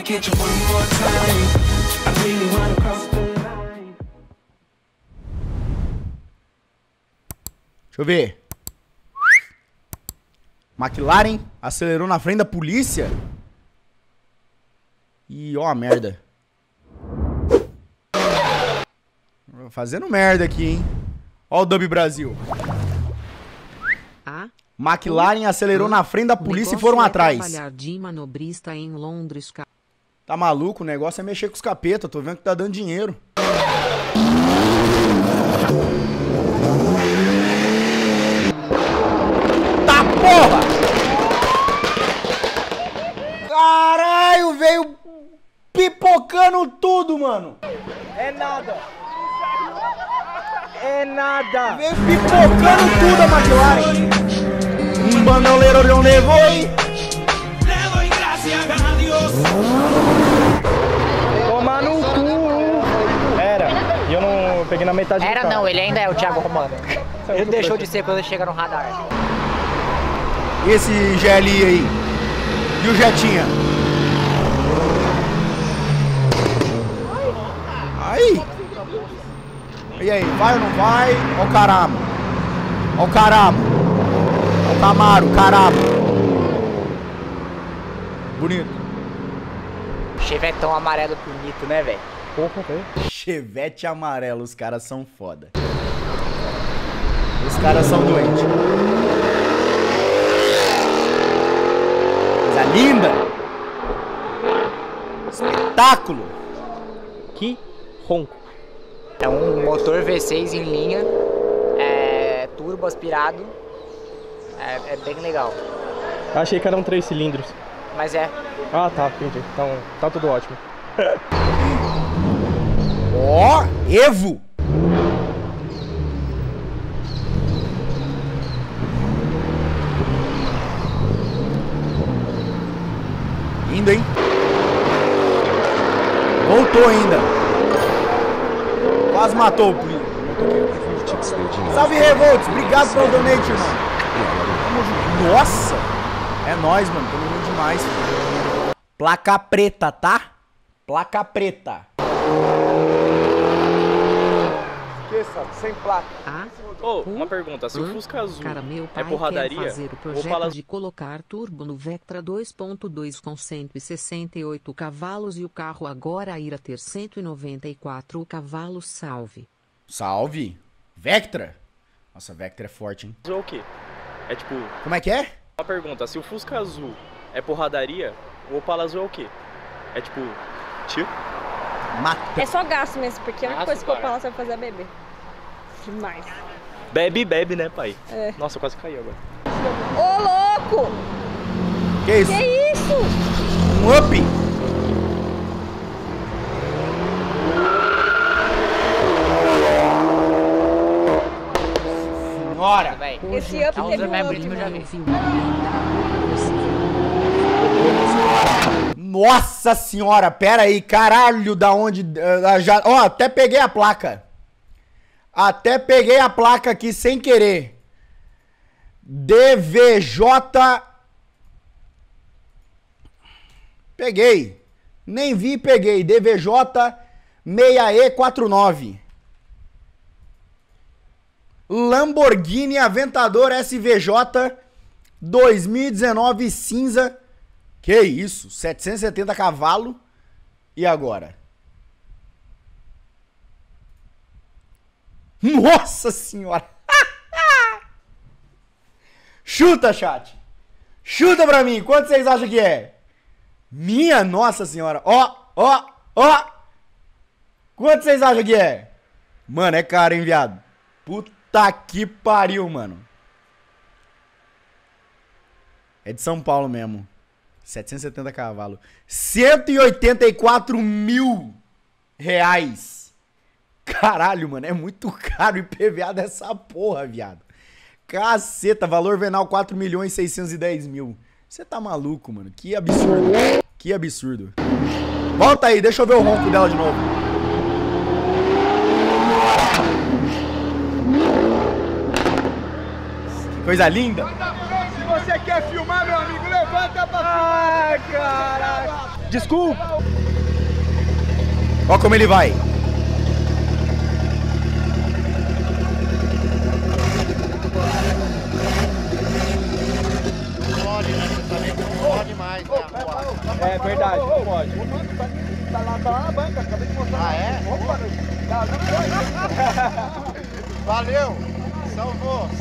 get you one more time. I really wanna cross the line. Deixa eu ver. McLaren acelerou na frente da polícia. Ih, ó a merda. Fazendo merda aqui, hein. Ó o Dub Brasil. McLaren acelerou na frente da polícia e foram atrás. Trabalhar de manobrista em Londres. Tá maluco? O negócio é mexer com os capeta. Tô vendo que tá dando dinheiro. Tá porra! Caralho, veio pipocando tudo, mano. É nada. É nada. Veio pipocando tudo a McLaren. Um bandoleiro não levou, hein? Tomar no cu. Era. E eu não peguei na metade do Era carro. não, ele ainda é o Thiago Romano. Ele deixou de ser quando ele chega no radar. E esse GLI aí? E o Jetinha? Aí! E aí, vai ou não vai? Ó o caramba! Ó o caramba! Ó o Camaro, caramba! Bonito. Chevetão amarelo bonito, né, velho? Porra, velho. Chevette amarelo, os caras são foda. Os caras são doentes. Coisa linda! Espetáculo! Que ronco. É um motor V6 em linha, turbo aspirado, é bem legal. Achei que eram 3 cilindros. Mas é. Ah, tá, entendi. Então, tá tudo ótimo. Ó, Evo! Indo, hein? Voltou ainda. Quase matou o Plínio. Salve, Revolts! Obrigado pelo donate, irmão. Nossa! É nóis, mano. Tamo junto demais. Placa preta, tá? Placa preta. Esqueça, sem placa. Uma pergunta, se o Fusca Azul Cara, meu pai é porradaria, quer fazer o ou projeto fala... de colocar turbo no Vectra 2.2 com 168 cavalos e o carro agora irá ter 194 cavalos, salve. Salve. Vectra? Nossa, Vectra é forte, hein? é o quê? É tipo... Como é que é? Uma pergunta, se o Fusca Azul é porradaria, o Opala Azul é o quê? É tipo... Tio? Mata. É só gasto mesmo, porque a única coisa que eu para. falo você vai fazer é beber. Demais. Bebe, né, pai? É. Nossa, eu quase caí agora. Ô, louco! Que isso? Que isso? Um up? Senhora! Esse up teve um up, eu já vi. Nossa senhora, pera aí, caralho, da onde... já, ó, até peguei a placa. Até peguei a placa aqui sem querer. DVJ... Peguei. Nem vi e peguei. DVJ 6E49. Lamborghini Aventador SVJ 2019 cinza. Que isso? 770 cavalos. E agora? Nossa senhora! Chuta, chat! Chuta pra mim! Quanto vocês acham que é? Minha nossa senhora! Ó! Quanto vocês acham que é? Mano, é caro, hein, viado? Puta que pariu, mano. É de São Paulo mesmo. 770 cavalos. 184 mil reais. Caralho, mano, é muito caro o IPVA dessa porra, viado. Caceta, valor venal 4.610.000. Você tá maluco, mano. Que absurdo. Que absurdo. Volta aí, deixa eu ver o ronco dela de novo. Que coisa linda. Se você quer filmar, meu amigo, levanta pra filmar. Caraca. Desculpa. Ó como ele vai. Pode, né? Você também não pode mais, né? É verdade, não pode. Tá lá na banca, acabei de mostrar. Ah, é? Valeu! Salvou.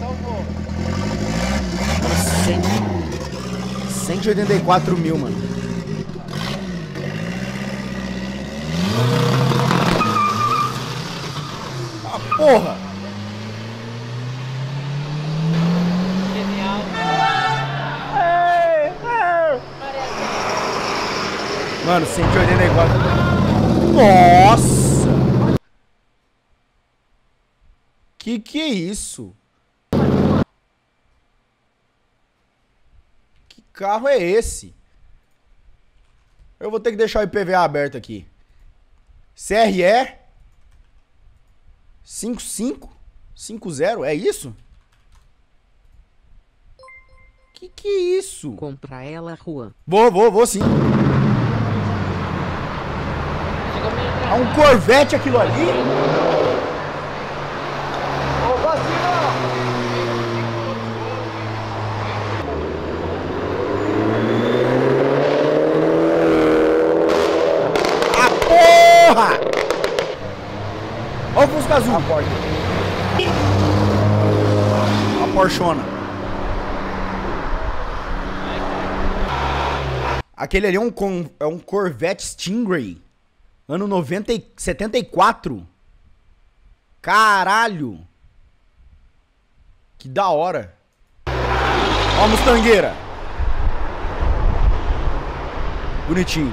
184 mil, mano. Ah, porra! Mano, 184. Nossa! Que é isso? Que carro é esse? Eu vou ter que deixar o IPVA aberto aqui. CRE 5550, é isso? Que é isso? Compra ela, Juan. Vou sim. É um Corvette aquilo ali? A porra! Olha o Fusca Azul. A Porschona. Aquele ali é um Corvette Stingray. Ano 74. Caralho. Que da hora. Ó a Mustangueira. Bonitinho.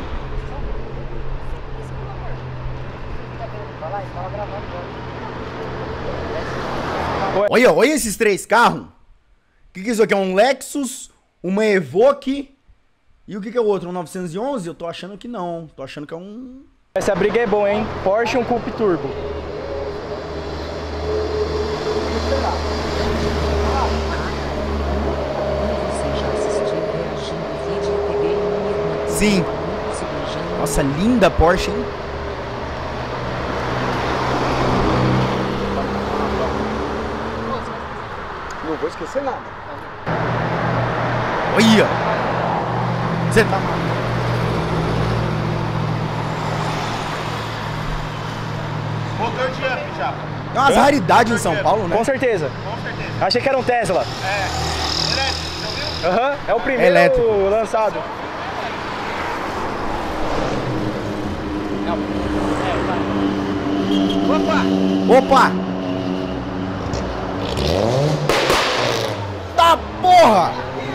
Olha esses três carros. O que é isso aqui? É um Lexus, uma Evoque. E o que é o outro? Um 911? Eu tô achando que não. Tô achando que é um... Essa briga é boa, hein? Porsche e um Coupe Turbo. Você já assistiu reagindo o vídeo e peguei uma irmã? Sim. Se beijando. Nossa, linda Porsche, hein? Não vou esquecer nada. Olha! Você tá maluco? Motor de up já. Tem umas raridades em São Paulo, né? Com certeza. Com certeza. Achei que era um Tesla. É. Elétrico, você ouviu? Aham, é o primeiro Elétrico. lançado. Opa! Tá porra!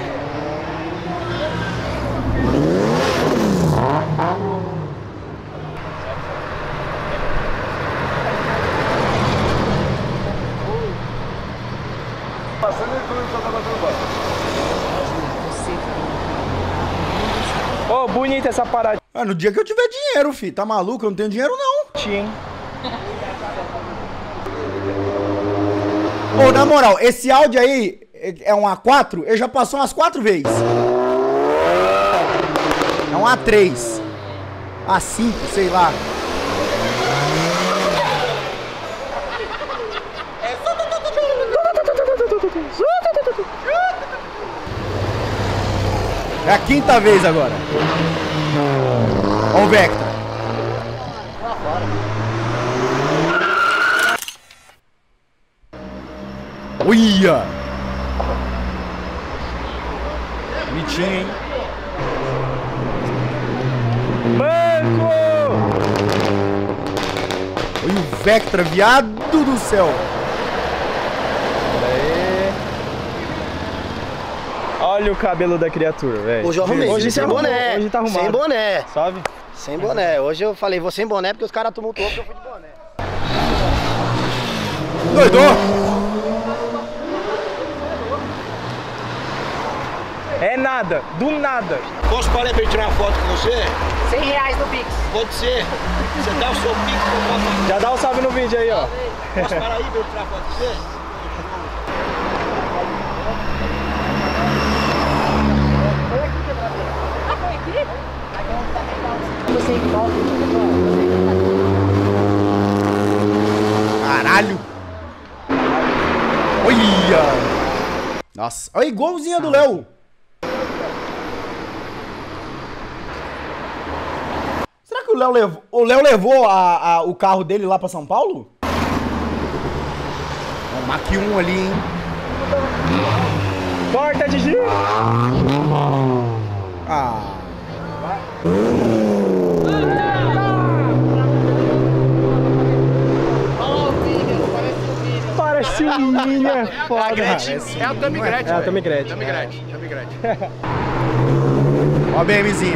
Você Ô, bonita essa parada. Ah, no dia que eu tiver dinheiro, fi. Tá maluco? Eu não tenho dinheiro, não. Hein? Ô, na moral, esse áudio aí é um A4? Ele já passou umas 4 vezes. É um A3. A5, sei lá. É a 5ª vez agora. Ó o Vectra. Uia! Bonitinho, hein? Banco! Olha o Vectra, viado do céu. Aí. Olha o cabelo da criatura, velho. Hoje eu arrumei. Hoje sem tá boné. arrumado. Hoje tá arrumado. Sem boné. Salve. Sem boné. Hoje eu falei, vou sem boné porque os caras tumultuou porque eu fui de boné. Doidou? É nada, do nada. Posso parar pra eu tirar uma foto com você? R$100 no Pix. Pode ser. Você dá o seu pico que eu posso. Já dá um salve no vídeo aí, ó. Posso parar aí pra eu tirar foto com você? Ah, foi aqui? Caralho. Olha. Nossa, olha igualzinha do Léo. Será que o Léo levou o carro dele lá pra São Paulo? Ó, o Mach 1 ali, hein? Corta de giro! Ah. Parece um Minion, é foda. É a Tammy Gretchen. É a Tammy Gretchen. Tammy Gretchen. Tammy Gretchen. Ó a BMzinha.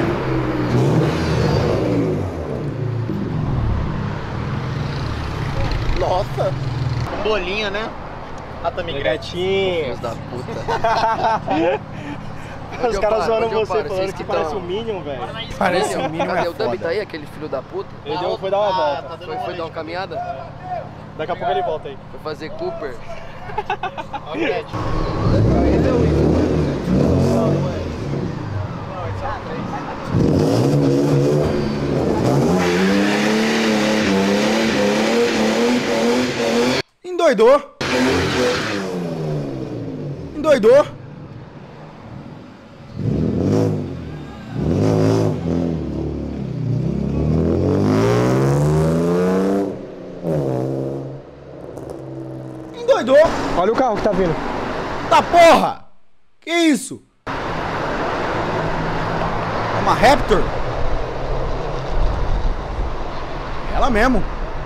Nossa. Um bolinho, né? A Tammy Gretchen. Filhos da puta. Os caras zoando Onde eu você paro? falando Vocês que que parece tão- um Minion, velho. Parece um Minion, Cadê é o Dummy? Tá foda. aí, aquele filho da puta? Ele foi dar uma volta. Foi dar uma caminhada? Daqui a pouco ele volta aí. Foi fazer Cooper? Endoidou. Endoidou. Endoidou. Olha o carro que tá vindo. Tá porra! Que isso? É uma Raptor? Ela mesmo.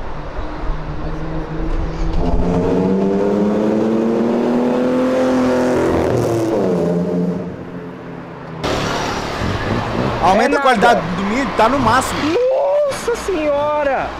Aumenta a qualidade do mídia, tá no máximo. Nossa senhora!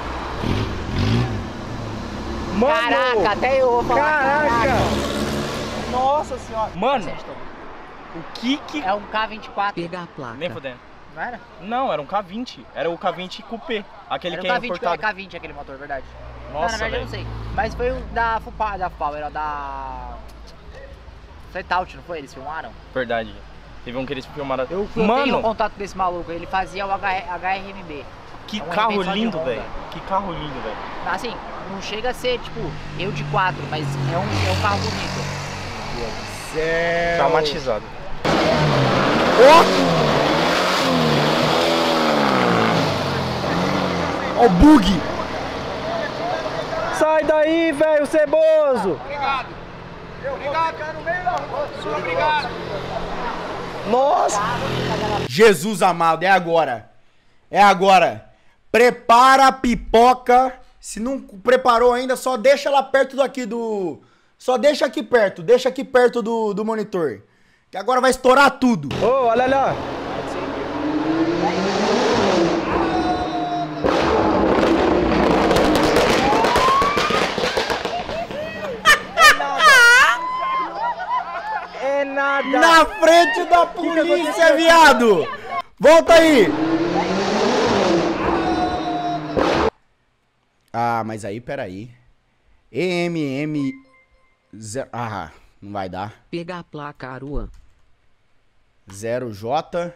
Mano! Caraca, até eu vou falar. Caraca! Nossa senhora! Mano! O que? É um K24. Pegar a placa. Nem fodendo. Não era? Não, era um K20. Era o K20 Coupé. Aquele Era que um é K20, importado. é K20 aquele motor, verdade. Nossa, não, na verdade eu não velho. sei. Mas foi o da FUPA, era da... Fletout, não foi? Eles filmaram? Verdade. Teve um que eles filmaram. Eu tenho contato desse maluco, ele fazia o HRMB. Que É um carro evento só de lindo, Honda. velho. Que carro lindo, velho. Assim, não chega a ser, tipo, eu de 4, mas é um carro bonito. Traumatizado. Ó o bug. Sai daí, velho, ceboso! Nossa! Jesus amado, é agora. É agora. Prepara a pipoca. Se não preparou ainda, só deixa ela perto daqui do... Só deixa aqui perto do monitor. Que agora vai estourar tudo. Ô, olha lá! É nada! Na frente da polícia, viado! Volta aí! Ah, mas aí, peraí. EMM... Ah, não vai dar. Pegar a placa Aruan. 0J...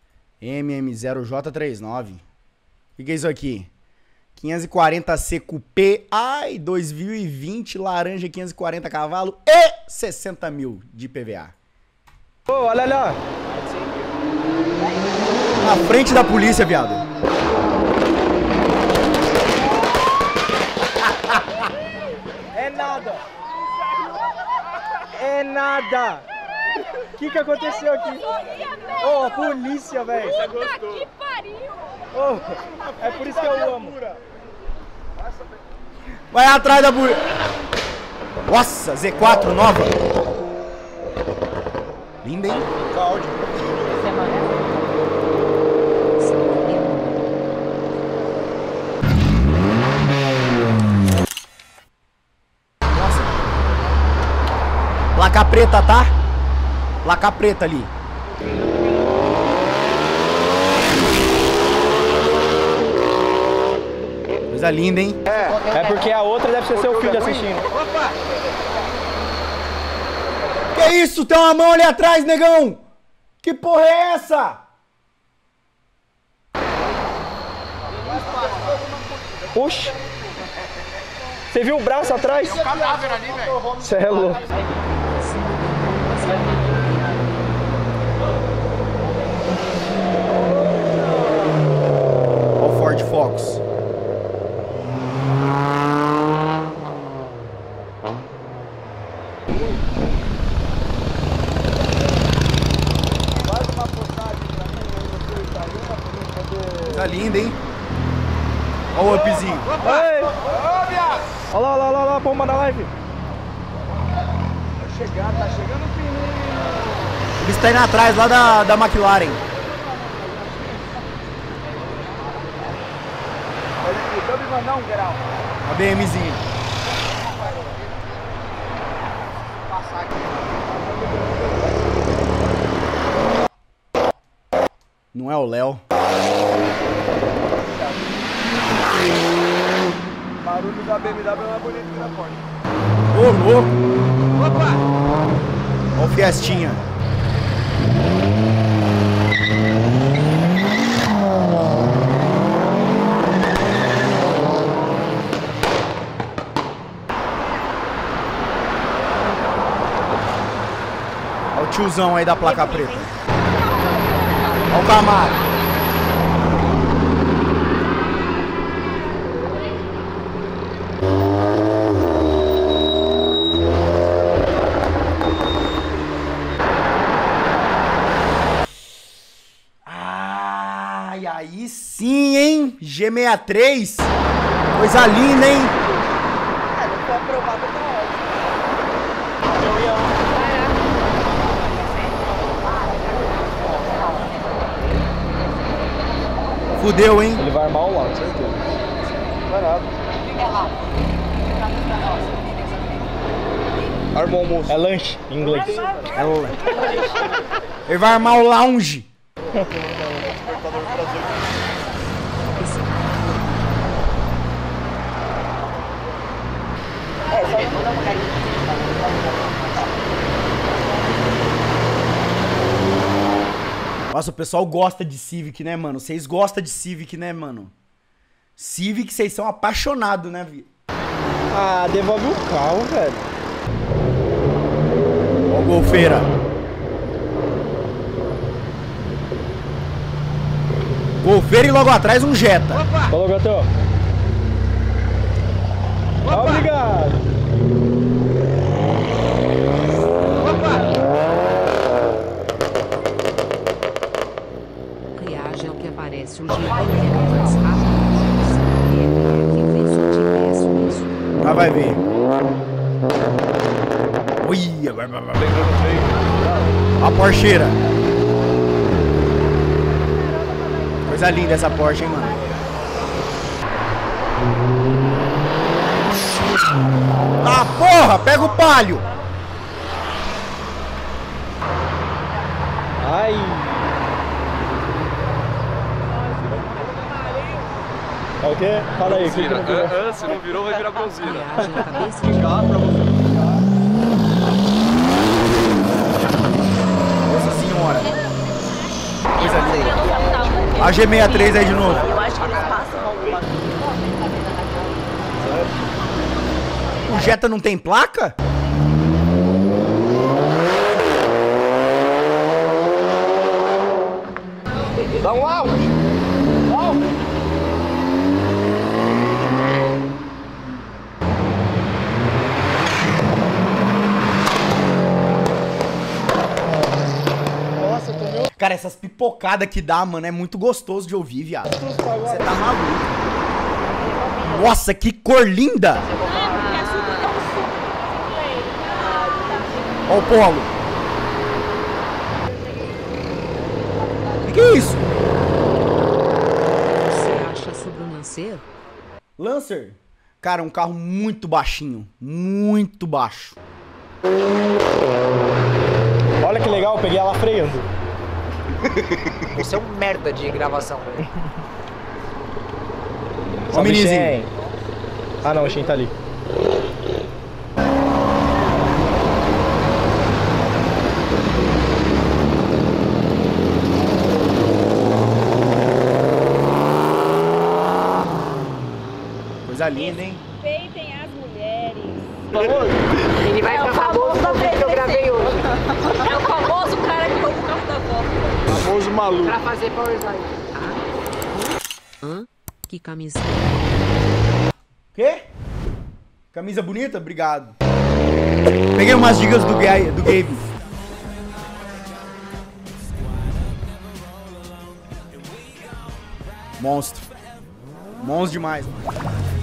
MM0J39. O que é isso aqui? 540C Coupé. Ai, 2020, laranja, 540 cavalos e 60 mil de PVA. Ô, olha lá! Na frente da polícia, viado. É nada! É nada! O que aconteceu aqui? Ô, a polícia, velho! Que pariu! Ô, é por isso que eu amo! Vai atrás da polícia. Nossa, Z4 nova. Linda, hein? Nossa. Placa preta, tá? Placa preta ali. Coisa linda, hein? É porque a outra deve ser seu filho assistindo. Que isso? Tem uma mão ali atrás, negão! Que porra é essa? Oxi. Você viu o braço atrás? Tem um cadáver ali, velho. Você é louco. Olha o Ford Focus. Coisa linda, hein? Olha o upzinho. Ei! Olha lá, olha lá, pomba na live. Tá chegando o fininho. Ele está indo atrás lá da McLaren. Deixa eu me mandar um grau. A BMzinha. Não é o Léo. O barulho da BMW é mais bonito que da Ford. Ô, louco. Opa! Olha o Fiestinha. Olha o tiozão aí da placa preta. Olha o Camaro. Ai, aí sim, hein? G63. Coisa linda, hein? Não foi aprovado, tá Fudeu, hein? Ele vai armar um lado, certeza. Vai nada. Armou o almoço. É lanche, em inglês. É o... Ele vai armar o lounge. Nossa, o pessoal gosta de Civic, né, mano? Vocês gostam de Civic, né, mano? Civic, vocês são apaixonados, né, vi? Ah, devolve o carro, velho. Ó o Golfeira. Golfeira e logo atrás um Jetta. Falou, gatão. Obrigado. Reage ao que aparece o G mais rápido. Que fez o tivesse isso. Já vai ver. Uia, vai. A Porscheira. Coisa linda essa Porsche, hein, mano. Ah, porra! Pega o palio! Ai. É o quê? Fala aí, que não virou? Se não virou, vai virar bronzina. Reage à cabeça de Nossa senhora. Coisa linda. A G63 aí de novo. Eu acho que eles passam alguma. O Jetta não tem placa? Dá um out! Nossa, tomei Cara, essas pipocadas que dá, mano, é muito gostoso de ouvir, viado. Você tá maluco. Nossa, que cor linda! Ó o Polo. Que é isso? Você acha sobre o Lancer? Lancer? Cara, um carro muito baixinho. Muito baixo. Olha que legal, eu peguei ela freando. Você é um merda de gravação, velho. Ó o minizinho. Ah não, o Shen tá ali. Coisa linda, hein? Respeitem as mulheres. Ele vai ficar famoso no vídeo que eu gravei hoje. É o famoso cara que rouba o carro da avó. Famoso maluco. Pra fazer power slide. Hã? Que camiseta. Quê? Camisa bonita? Obrigado. Peguei umas dicas do Gabe. Monstro. Monstro demais.